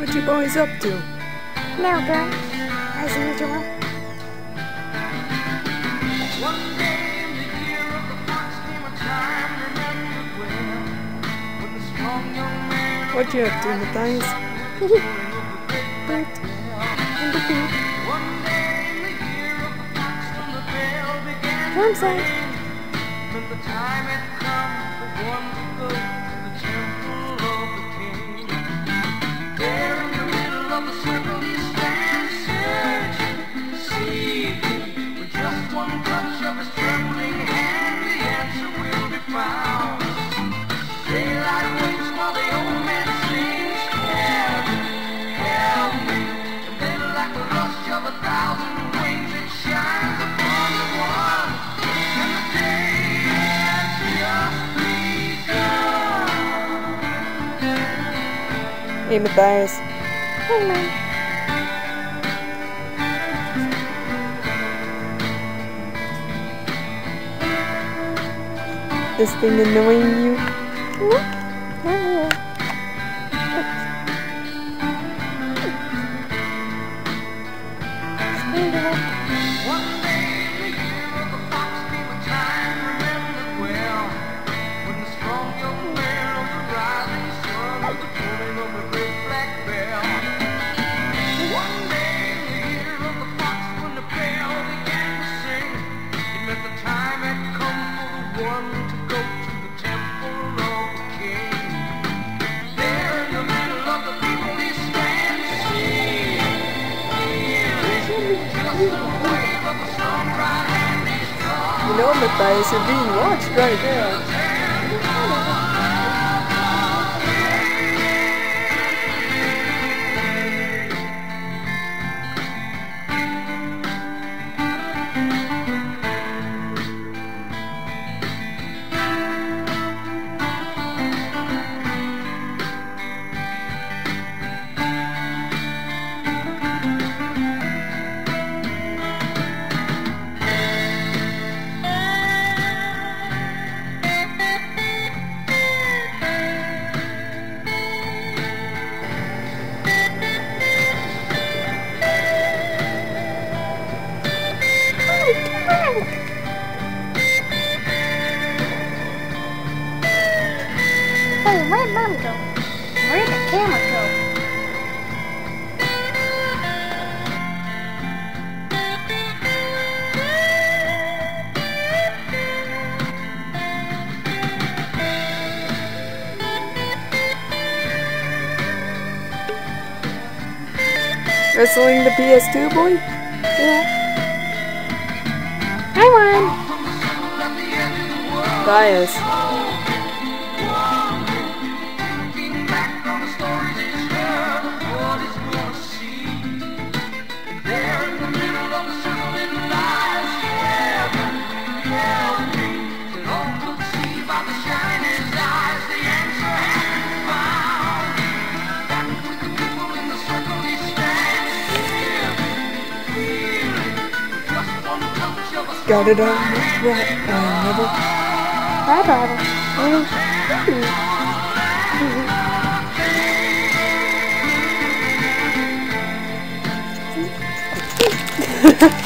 What you boys up to? No, girl. As usual. One day in the year of the fox came a time remembered well, when the strong young man What you up to, Matthias? One day in the year of the fox, when the bell began to ring, when the time had come for one to go to the temple of the king. There in the middle of the circle he stands, searching, seeking, with just one touch of his trembling hand, the answer will be found. Daylight waits while the old man sings, help me, help me. And then like the rush of 1,000 wings, it shines upon the one, and the day has just begun. Hey, Matthias. Hey, Mom. This thing annoying you? Look. Oh, One day in the year of the fox came a time remembered well, when the strong young man of the rising sun was the tolling of the great black bell. One day in the year of the fox, when the bell began to sing, it meant the time had come for the one to go to the temple of the king. There in the middle of the people he stands, just a wave of the strong right hand he's drawn. You know, Matthias, you're being watched right now. Hey, where'd Mom go? Where'd the camera go? Wrestling the PS2, boy? Yeah. I won. Matthias. Looking back on the stories he's heard of what he's gonna see. There in the middle of the circle it lies, heaven, help me. And all could see by the shine in his eyes, the answer had been found. Back with the people in the circle he stands, feeling, just one touch of a Got it on right, never. Bye, Baba.